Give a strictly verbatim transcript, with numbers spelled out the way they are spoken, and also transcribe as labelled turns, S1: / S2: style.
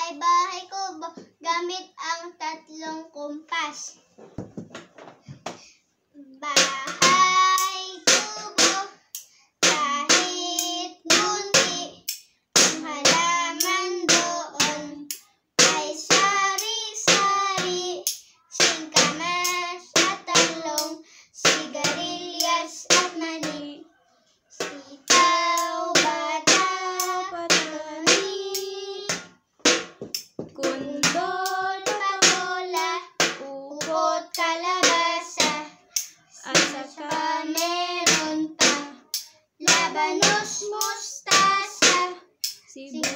S1: ay bahay kubo gamit ang tatlong kumpas. Bahay kubo, kahit munti, ang halaman doon ay sari-sari, singkamas at talong, sigarilyas at mani, sitaw, bata, patani, kundol, patola, upot, kalabasa, at saka meron pa labanos, mustasa, sibuyas,